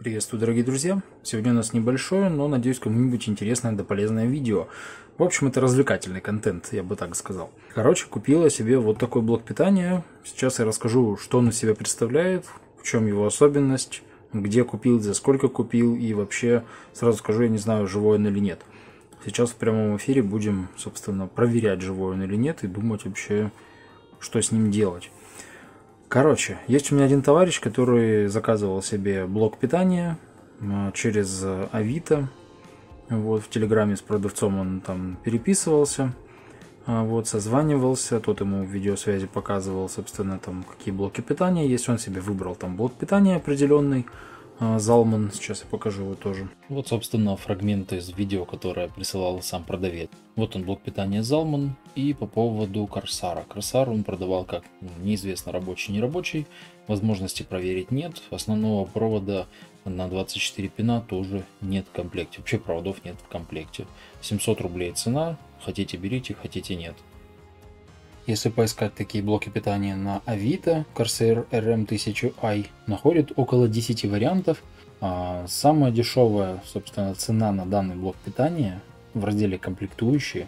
Приветствую, дорогие друзья! Сегодня у нас небольшое, но, надеюсь, кому-нибудь интересное да полезное видео. В общем, это развлекательный контент, я бы так сказал. Короче, купила себе вот такой блок питания. Сейчас я расскажу, что он из себя представляет, в чем его особенность, где купил, за сколько купил и вообще сразу скажу, я не знаю, живой он или нет. Сейчас в прямом эфире будем, собственно, проверять, живой он или нет и думать вообще, что с ним делать. Короче, есть у меня один товарищ, который заказывал себе блок питания через Авито. Вот, в Телеграме с продавцом он там переписывался, вот, созванивался, тот ему в видеосвязи показывал, собственно, там, какие блоки питания есть. Он себе выбрал там блок питания определенный, Залман, сейчас я покажу его тоже. Вот, собственно, фрагменты из видео, которое присылал сам продавец. Вот он, блок питания Залман. И по поводу Корсара. Корсар он продавал как неизвестно, рабочий, не рабочий. Возможности проверить нет. Основного провода на 24 пина тоже нет в комплекте. Вообще проводов нет в комплекте. 700 рублей цена. Хотите берите, хотите нет. Если поискать такие блоки питания на Авито, Corsair RM1000i находит около 10 вариантов. Самая дешевая, собственно, цена на данный блок питания в разделе комплектующие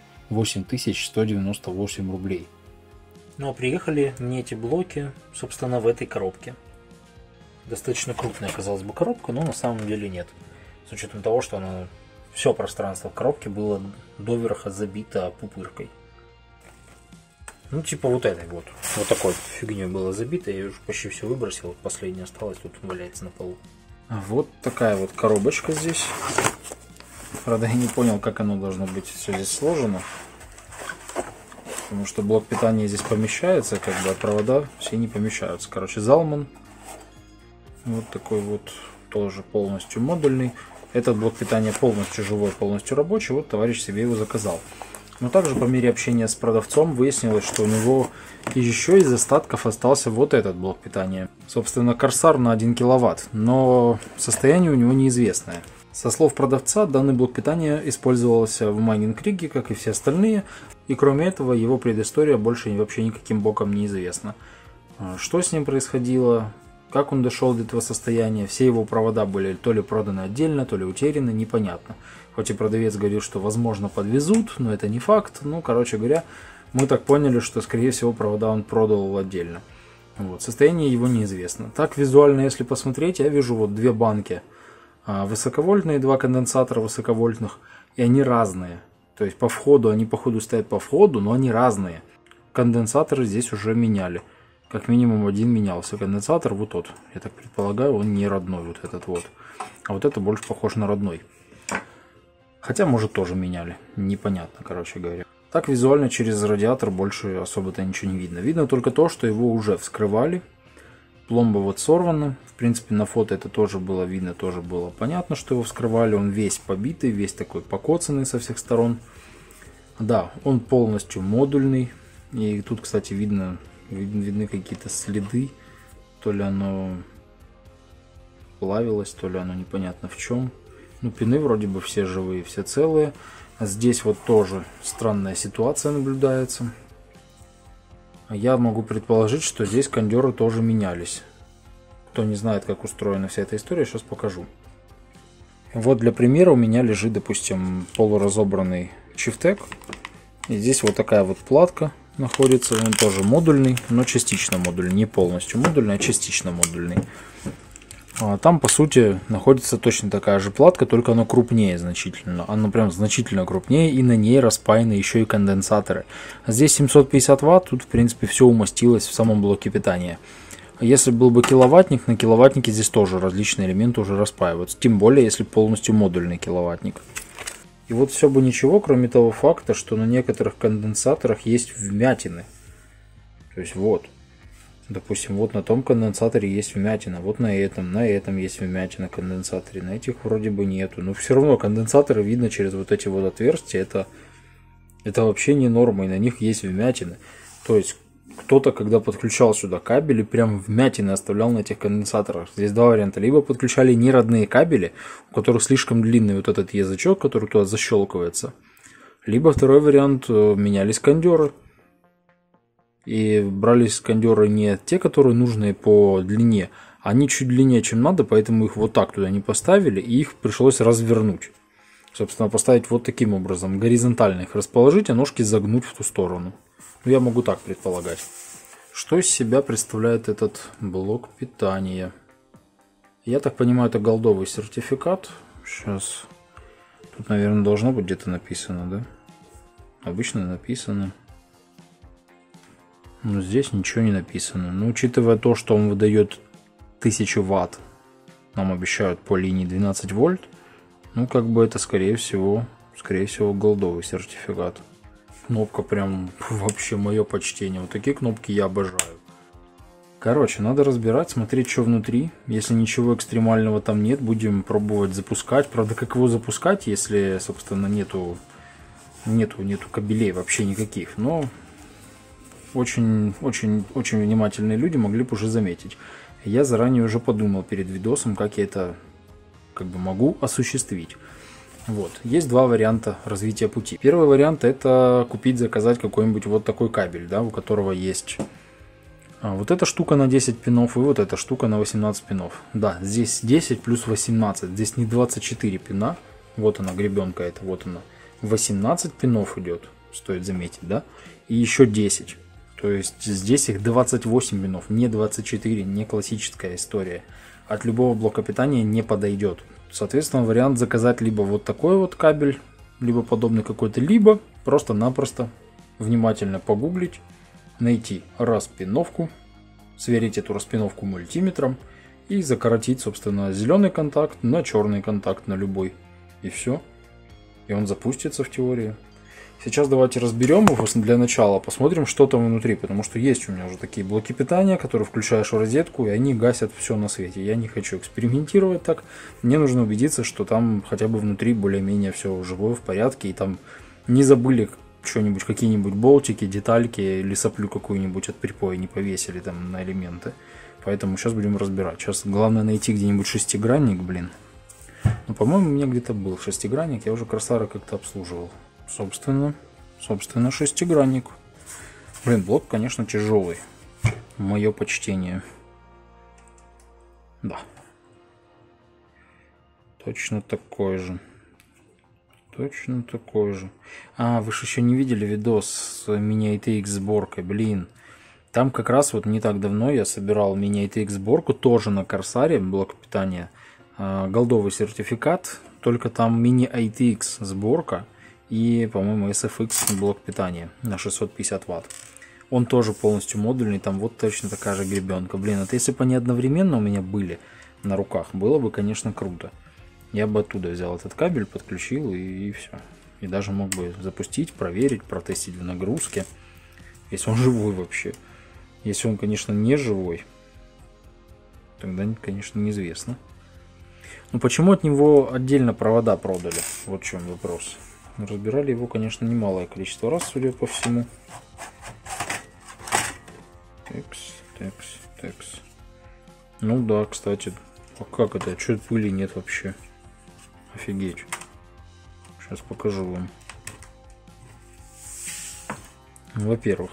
8198 рублей. Ну а приехали мне эти блоки, собственно, в этой коробке. Достаточно крупная, казалось бы, коробка, но на самом деле нет. С учетом того, что все пространство в коробке было доверха забито пупыркой. Ну, типа вот этой вот. Вот такой фигней было забито. Я уже почти все выбросил. Последнее осталось, тут валяется на полу. Вот такая вот коробочка здесь. Правда, я не понял, как оно должно быть все здесь сложено. Потому что блок питания здесь помещается, как бы, а провода все не помещаются. Короче, Залман. Вот такой вот, тоже полностью модульный. Этот блок питания полностью живой, полностью рабочий. Вот товарищ себе его заказал. Но также по мере общения с продавцом выяснилось, что у него еще из остатков остался вот этот блок питания. Собственно, Corsair на 1 киловатт, но состояние у него неизвестное. Со слов продавца, данный блок питания использовался в майнинг риге, как и все остальные, и кроме этого его предыстория больше вообще никаким боком не известна. Что с ним происходило, как он дошел до этого состояния, все его провода были то ли проданы отдельно, то ли утеряны, непонятно. Хоть и продавец говорил, что возможно подвезут, но это не факт. Ну, короче говоря, мы так поняли, что скорее всего провода он продал отдельно. Вот. Состояние его неизвестно. Так визуально, если посмотреть, я вижу вот две банки высоковольтные, два конденсатора высоковольтных, и они разные. То есть по входу, они по ходу стоят по входу, но они разные. Конденсаторы здесь уже меняли. Как минимум один менялся. Конденсатор вот тот, я так предполагаю, он не родной, вот этот вот. А вот это больше похож на родной. Хотя, может, тоже меняли. Непонятно, короче говоря. Так визуально через радиатор больше особо-то ничего не видно. Видно только то, что его уже вскрывали. Пломба вот сорвана. В принципе, на фото это тоже было видно, тоже было понятно, что его вскрывали. Он весь побитый, весь такой покоцанный со всех сторон. Да, он полностью модульный. И тут, кстати, видны какие-то следы. То ли оно плавилось, то ли оно непонятно в чем. Ну, пины вроде бы все живые, все целые. А здесь вот тоже странная ситуация наблюдается. Я могу предположить, что здесь кондеры тоже менялись. Кто не знает, как устроена вся эта история, сейчас покажу. Вот для примера у меня лежит, допустим, полуразобранный Чифтек. И здесь вот такая вот платка находится. Он тоже модульный, но частично модульный. Не полностью модульный, а частично модульный. Там, по сути, находится точно такая же платка, только она крупнее значительно. Она прям значительно крупнее, и на ней распаяны еще и конденсаторы. Здесь 750 Вт, тут, в принципе, все умостилось в самом блоке питания. Если был бы киловаттник, на киловаттнике здесь тоже различные элементы уже распаиваются. Тем более, если полностью модульный киловаттник. И вот все бы ничего, кроме того факта, что на некоторых конденсаторах есть вмятины. То есть вот. Допустим, вот на том конденсаторе есть вмятина, вот на этом есть вмятина в конденсаторе, на этих вроде бы нету. Но все равно конденсаторы видно через вот эти вот отверстия, это вообще не норма, и на них есть вмятины. То есть кто-то, когда подключал сюда кабели, прям вмятины оставлял на этих конденсаторах. Здесь два варианта. Либо подключали неродные кабели, у которых слишком длинный вот этот язычок, который туда защелкивается. Либо второй вариант, менялись кондеры. И брались кондеры не те, которые нужны по длине, Они чуть длиннее, чем надо, поэтому их вот так туда не поставили, и их пришлось развернуть. Собственно, поставить вот таким образом. Горизонтально их расположить, а ножки загнуть в ту сторону. Ну, я могу так предполагать. Что из себя представляет этот блок питания? Я так понимаю, это голдовый сертификат. Сейчас. Тут, наверное, должно быть где-то написано, да? Обычно написано. Но здесь ничего не написано. Но учитывая то, что он выдает 1000 ватт, нам обещают по линии 12 вольт, ну, как бы это, скорее всего, голдовый сертификат. Кнопка прям вообще мое почтение. Вот такие кнопки я обожаю. Короче, надо разбирать, смотреть, что внутри. Если ничего экстремального там нет, будем пробовать запускать. Правда, как его запускать, если, собственно, нету кабелей вообще никаких. Но очень внимательные люди могли бы уже заметить. Я заранее уже подумал перед видосом, как я это могу осуществить. Вот. Есть два варианта развития пути. Первый вариант — это купить, заказать какой-нибудь вот такой кабель, да, у которого есть вот эта штука на 10 пинов и вот эта штука на 18 пинов. Да, здесь 10 плюс 18, здесь не 24 пина. Вот она, гребенка эта, вот она. 18 пинов идет, стоит заметить, да, и еще 10. То есть здесь их 28 пинов, не 24, не классическая история. От любого блока питания не подойдет. Соответственно, вариант заказать либо вот такой вот кабель, либо подобный какой-то, либо просто-напросто внимательно погуглить, найти распиновку, сверить эту распиновку мультиметром и закоротить, собственно, зеленый контакт на черный контакт, на любой. И все. И он запустится в теории. Сейчас давайте разберем его для начала, посмотрим, что там внутри, потому что есть у меня уже такие блоки питания, которые включаешь в розетку, и они гасят все на свете. Я не хочу экспериментировать так, мне нужно убедиться, что там хотя бы внутри более-менее все живое, в порядке, и там не забыли что-нибудь, какие-нибудь болтики, детальки или соплю какую-нибудь от припоя не повесили там на элементы. Поэтому сейчас будем разбирать. Сейчас главное найти где-нибудь шестигранник, блин. Ну, по-моему, у меня где-то был шестигранник, я уже Корсара как-то обслуживал. Собственно, шестигранник. Блин, блок, конечно, тяжелый. Мое почтение. Да. Точно такой же. Точно такой же. А, вы же еще не видели видос с мини-ATX сборкой, блин. Там как раз вот не так давно я собирал мини-ATX сборку, тоже на Корсаре, блок питания. Голдовый сертификат, только там мини-ATX сборка. И, по-моему, SFX блок питания на 650 ватт. Он тоже полностью модульный, там вот точно такая же гребенка. Блин, это если бы они одновременно у меня были на руках, было бы, конечно, круто. Я бы оттуда взял этот кабель, подключил и все. И даже мог бы запустить, проверить, протестить в нагрузке. Если он живой вообще. Если он, конечно, не живой, тогда, конечно, неизвестно. Но почему от него отдельно провода продали? Вот в чем вопрос. Разбирали его, конечно, немалое количество раз, судя по всему. Текс. Ну да, кстати. А как это? Чё пыли нет вообще? Офигеть. Сейчас покажу вам. Во-первых,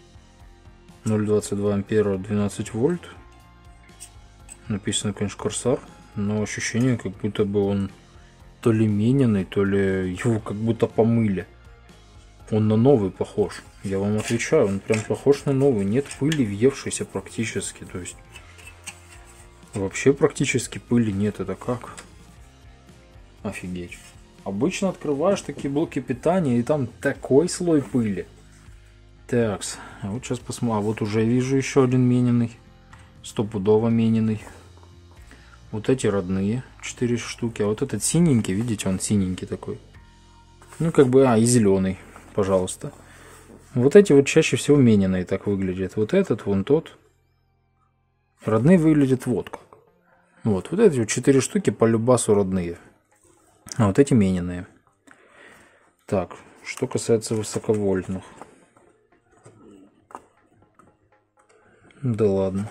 0,22 ампера, 12 вольт. Написано, конечно, Корсар. Но ощущение, как будто бы он то ли мененный, то ли его как будто помыли. Он на новый похож. Я вам отвечаю, он прям похож на новый. Нет пыли, въевшейся практически. То есть вообще практически пыли нет. Это как? Офигеть. Обычно открываешь такие блоки питания, и там такой слой пыли. Такс. А вот сейчас посмотрим. А вот уже вижу еще один мененный. Стопудово мененный. Вот эти родные 4 штуки. А вот этот синенький, видите, он синенький такой. Ну, как бы, и зеленый, пожалуйста. Вот эти вот чаще всего мененные так выглядят. Вот этот, вон тот. Родные выглядят вот как. Вот эти вот 4 штуки по любасу родные. А вот эти мененные. Так, что касается высоковольтных. Да ладно.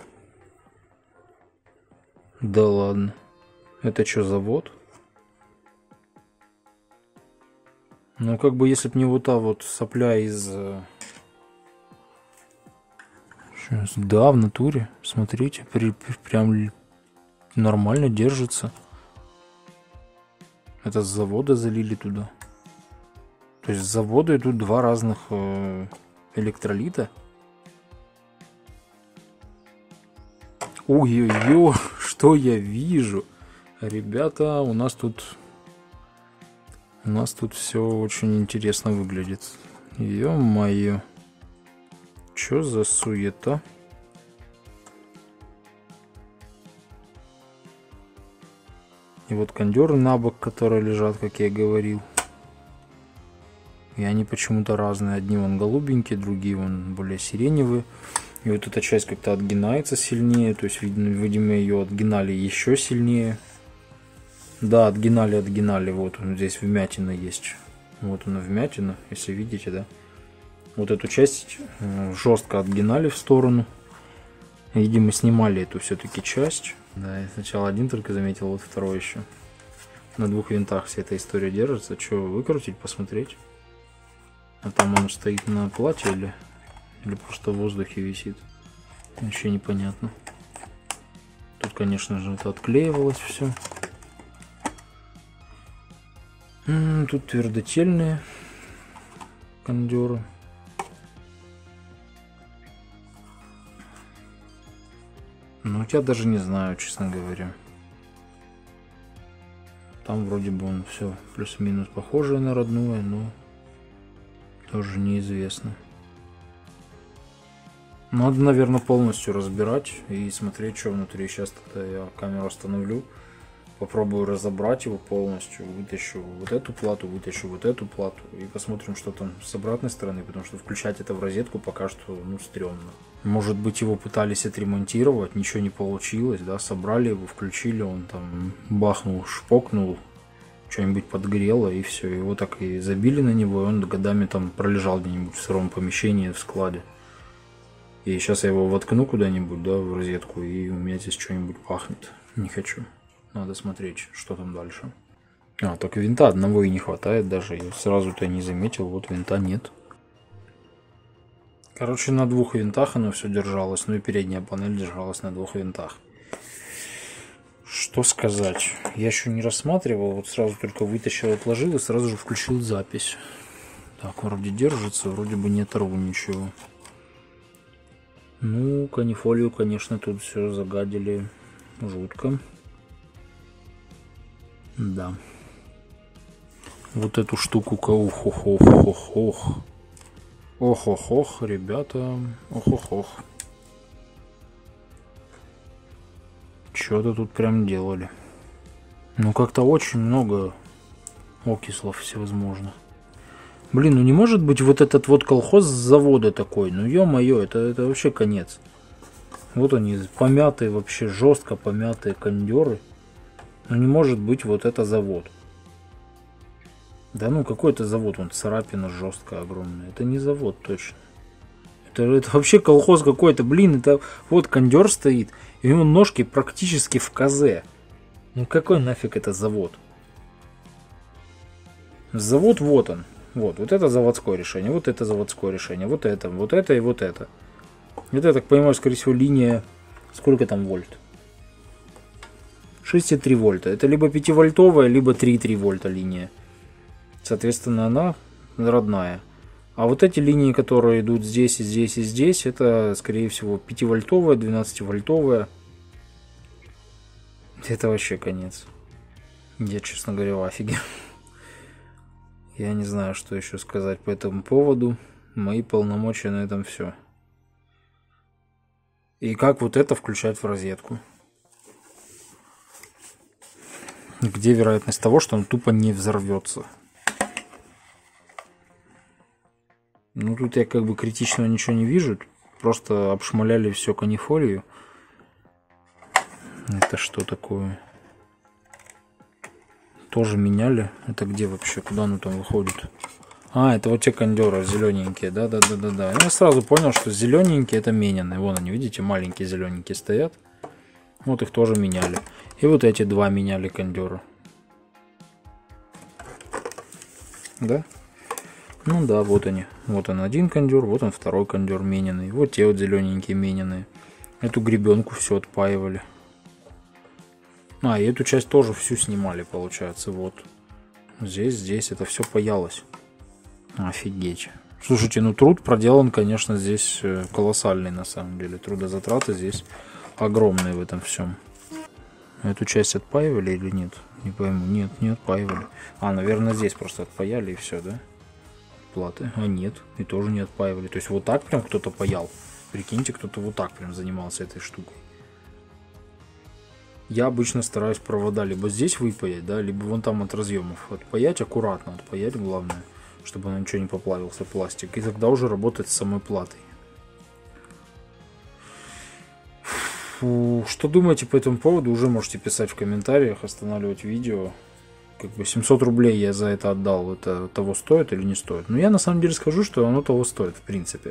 Да ладно. Это что, завод? Ну, как бы, если бы не вот та вот сопля из... Сейчас, да, в натуре. Смотрите, прям Нормально держится. Это с завода залили туда. То есть с завода идут два разных электролита. Ой-ой-ой, что я вижу. Ребята, у нас тут все очень интересно выглядит. Ё-моё. Чё за суета? И вот кондёры на бок, которые лежат, как я говорил. И они почему-то разные. Одни вон голубенькие, другие вон более сиреневые. И вот эта часть как-то отгинается сильнее. То есть, видимо, ее отгинали еще сильнее. Да, отгинали. Вот он здесь вмятина есть. Вот она вмятина, если видите, да. Вот эту часть жестко отгинали в сторону. Видимо, снимали эту все-таки часть. Да, я сначала один только заметил, вот второй еще. На двух винтах вся эта история держится. Что, выкрутить, посмотреть? А там он стоит на плате или просто в воздухе висит? Вообще непонятно. Тут, конечно же, это отклеивалось все. Тут твердотельные кондеры. Ну, я даже не знаю, честно говоря. Там вроде бы он все плюс-минус похожее на родное, но тоже неизвестно. Надо, наверное, полностью разбирать и смотреть, что внутри. Сейчас тогда я камеру остановлю, попробую разобрать его полностью, вытащу вот эту плату, вытащу вот эту плату и посмотрим, что там с обратной стороны, потому что включать это в розетку пока что, ну, стрёмно. Может быть, его пытались отремонтировать, ничего не получилось, да, собрали его, включили, он там бахнул, шпокнул, что-нибудь подгорело, и все, его так и забили на него, и он годами там пролежал где-нибудь в сыром помещении, в складе. И сейчас я его воткну куда-нибудь, да, в розетку, и у меня здесь что-нибудь пахнет. Не хочу. Надо смотреть, что там дальше. А, только винта одного и не хватает даже, я сразу-то не заметил, вот винта нет. Короче, на двух винтах оно все держалось, ну и передняя панель держалась на двух винтах. Что сказать? Я еще не рассматривал, вот сразу только вытащил, отложил и сразу же включил запись. Так, вроде держится, вроде бы не оторву ничего. Ну, канифолию, конечно, тут все загадили жутко. Да. Вот эту штуку-ка, ох-ох-ох-ох-ох. Ох-ох-ох, ребята, ох-ох-ох. Что-то тут прям делали. Ну, как-то очень много окислов всевозможных. Блин, ну не может быть вот этот вот колхоз с завода такой. Ну, ё-моё, это вообще конец. Вот они, помятые вообще, жестко помятые кондеры. Ну, не может быть вот это завод. Да ну, какой это завод? Вон царапина жесткая, огромная. Это не завод точно. Это вообще колхоз какой-то. Блин, это вот кондер стоит. И у него ножки практически в козе. Ну какой нафиг это завод? Завод вот он. Вот это заводское решение. Вот это заводское решение. Вот это и вот это. Это, я так понимаю, скорее всего, линия... Сколько там вольт? 6,3 вольта. Это либо 5-вольтовая, либо 3,3 вольта линия. Соответственно, она родная. А вот эти линии, которые идут здесь и здесь и здесь, это, скорее всего, 5-вольтовая, 12-вольтовая. Это вообще конец. Я, честно говоря, в офиге. Я не знаю, что еще сказать по этому поводу. Мои полномочия на этом все. И как вот это включать в розетку? Где вероятность того, что он тупо не взорвется? Ну, тут я как бы критичного ничего не вижу. Просто обшмаляли все канифолию. Это что такое? Тоже меняли. Это где вообще? Куда оно там выходит? А, это вот те кондеры зелененькие. Да. Я сразу понял, что зелененькие это меняные. Вон они, видите, маленькие зелененькие стоят. Вот их тоже меняли. И вот эти два меняли кондеры. Да? Ну да, вот они. Вот он один кондер, вот он второй кондер мененный. Вот те вот зелененькие мененные. Эту гребенку все отпаивали. А, и эту часть тоже всю снимали, получается, вот. Здесь это все паялось. Офигеть. Слушайте, ну труд проделан, конечно, здесь колоссальный на самом деле. Трудозатраты здесь огромные в этом всем. Эту часть отпаивали или нет? Не пойму. Нет, не отпаивали. А, наверное, здесь просто отпаяли и все, да? Платы. А нет, и тоже не отпаивали. То есть вот так прям кто-то паял. Прикиньте, кто-то вот так прям занимался этой штукой. Я обычно стараюсь провода либо здесь выпаять, да, либо вон там от разъемов отпаять, аккуратно отпаять, главное, чтобы она ничего не поплавился, пластик. И тогда уже работать с самой платой. Фу, что думаете по этому поводу, уже можете писать в комментариях, останавливать видео. Как бы 700 рублей я за это отдал, это того стоит или не стоит? Ну, я на самом деле скажу, что оно того стоит, в принципе.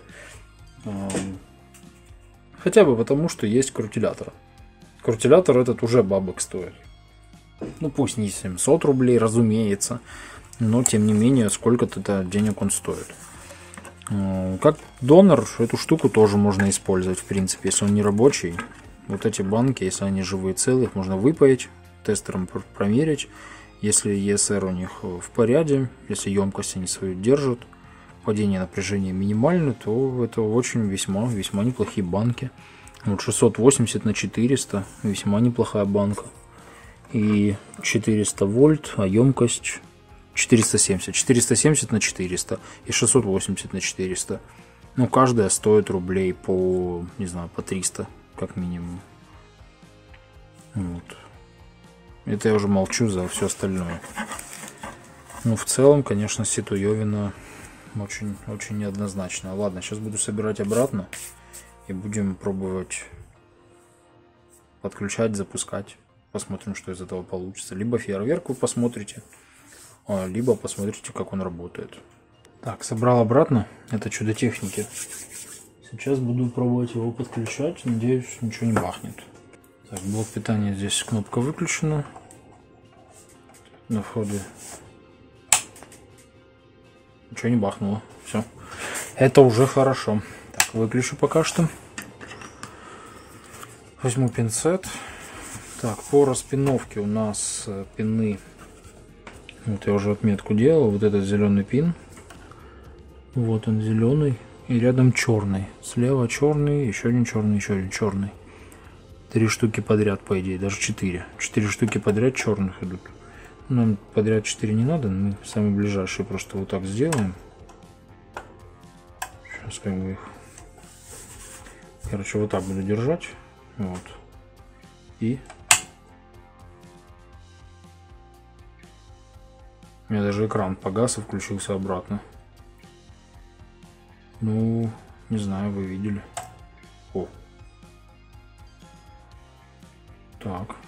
Хотя бы потому, что есть крутилятор. Крутилятор этот уже бабок стоит. Ну, пусть не 700 рублей, разумеется. Но, тем не менее, сколько-то денег он стоит. Как донор, эту штуку тоже можно использовать, в принципе, если он не рабочий. Вот эти банки, если они живые целые, их можно выпаять, тестером промерить. Если ESR у них в порядке, если емкость они свою держат, падение напряжения минимально, то это очень весьма неплохие банки. Вот 680 на 400, весьма неплохая банка. И 400 вольт, а емкость 470 на 400 и 680 на 400. Ну, каждая стоит рублей по, не знаю, по 300, как минимум. Вот. Это я уже молчу за все остальное. Ну, в целом, конечно, ситуевина очень неоднозначная. Ладно, сейчас буду собирать обратно. И будем пробовать подключать, запускать. Посмотрим, что из этого получится. Либо фейерверк вы посмотрите, либо посмотрите, как он работает. Так, собрал обратно. Это чудо техники. Сейчас буду пробовать его подключать. Надеюсь, ничего не бахнет. Так, блок питания, здесь кнопка выключена. На входе. Ничего не бахнуло. Все. Это уже хорошо. Так, выключу пока что. Возьму пинцет. Так, по распиновке у нас пины. Вот я уже отметку делал. Вот этот зеленый пин. Вот он зеленый. И рядом черный. Слева черный, еще один черный, еще один черный. 3 штуки подряд, по идее, даже 4. 4 штуки подряд черных идут. Нам подряд 4 не надо, мы самые ближайшие просто вот так сделаем. Сейчас как бы их... Короче, вот так буду держать. Вот. И... У меня даже экран погас и включился обратно. Ну, не знаю, вы видели. О. Так.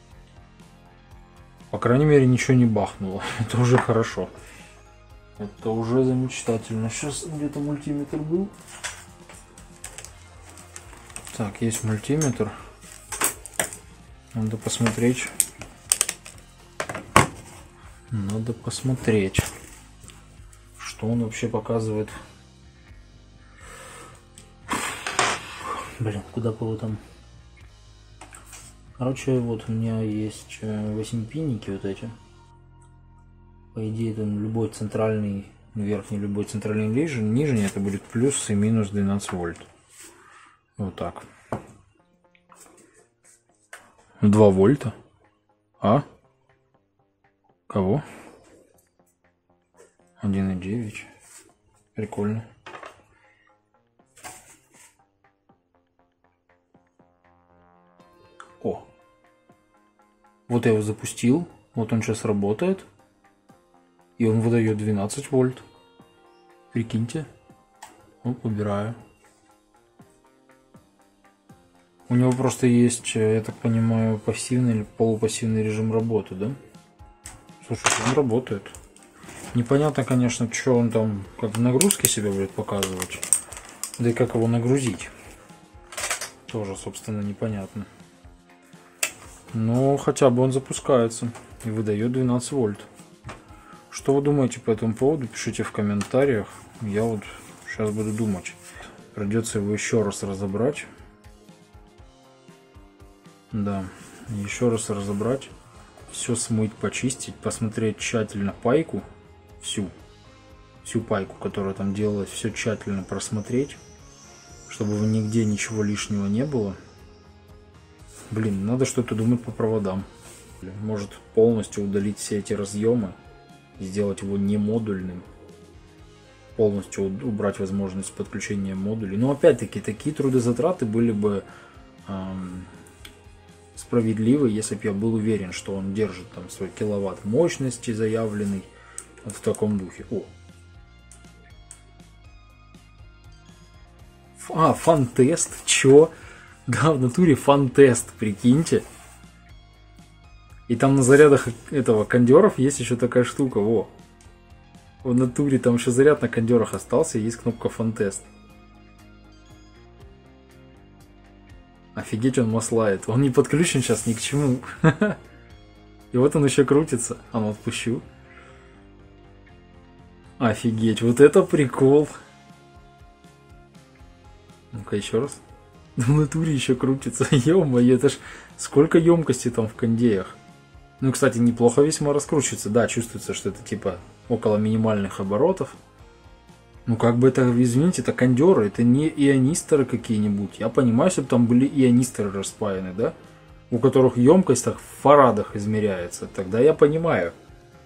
По крайней мере, ничего не бахнуло. Это уже хорошо. Это уже замечательно. Сейчас где-то мультиметр был. Так, есть мультиметр. Надо посмотреть. Надо посмотреть, что он вообще показывает. Блин, куда было там? Короче, вот у меня есть 8-пинники вот эти. По идее, там любой центральный, верхний, любой центральный нижний, это будет плюс и минус 12 вольт. Вот так. 2 вольта. А? Кого? 1,9. Прикольно. О. Вот я его запустил. Вот он сейчас работает. И он выдает 12 вольт. Прикиньте. Оп, убираю. У него просто есть, я так понимаю, пассивный или полупассивный режим работы, да? Слушайте, он работает. Непонятно, конечно, что он там, как в нагрузке себя будет показывать. Да и как его нагрузить. Тоже, собственно, непонятно. Но хотя бы он запускается и выдает 12 вольт. Что вы думаете по этому поводу? Пишите в комментариях. Я вот сейчас буду думать. Придется его еще раз разобрать. Да, Еще раз разобрать, все смыть, почистить, посмотреть тщательно пайку, всю пайку, которая там делалась, все тщательно просмотреть, чтобы нигде ничего лишнего не было. Блин, надо что-то думать по проводам. Может полностью удалить все эти разъемы, сделать его не модульным, полностью убрать возможность подключения модулей. Но опять-таки такие трудозатраты были бы справедливы, если бы я был уверен, что он держит там свой киловатт мощности заявленный, вот в таком духе. Фан-тест, чё? Да, в натуре фан-тест, прикиньте. И там на зарядах этого кондеров есть еще такая штука, во. В натуре там еще заряд на кондерах остался, и есть кнопка фан-тест. Офигеть, он маслает. Он не подключен сейчас ни к чему. И вот он еще крутится. А ну отпущу. Офигеть, вот это прикол. Ну-ка еще раз. В натуре еще крутится. Ё-моё, это ж сколько емкости там в кондеях. Ну, кстати, неплохо весьма раскручивается. Да, чувствуется, что это типа около минимальных оборотов. Ну, как бы это, извините, это кондеры, это не ионисторы какие-нибудь. Я понимаю, если бы там были ионисторы распаяны, да? У которых емкость так в фарадах измеряется. Тогда я понимаю.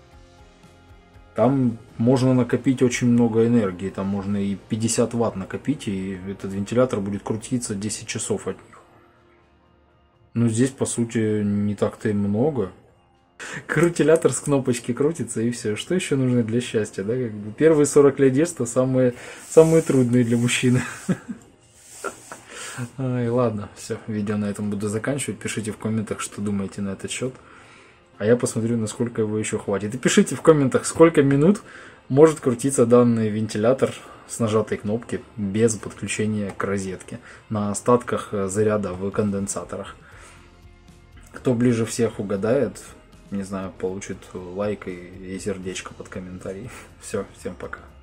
Там можно накопить очень много энергии. Там можно и 50 ватт накопить, и этот вентилятор будет крутиться 10 часов от них. Но здесь, по сути, не так-то и много. Крутилятор с кнопочки крутится, и все. Что еще нужно для счастья, да? Как бы первые 40 лет детства самые трудные для мужчины. Ай, ладно, все, видео на этом буду заканчивать. Пишите в комментах, что думаете на этот счет. А я посмотрю, насколько его еще хватит. И пишите в комментах, сколько минут может крутиться данный вентилятор с нажатой кнопки без подключения к розетке на остатках заряда в конденсаторах. Кто ближе всех угадает, не знаю, получит лайк и сердечко под комментарий. Все, всем пока.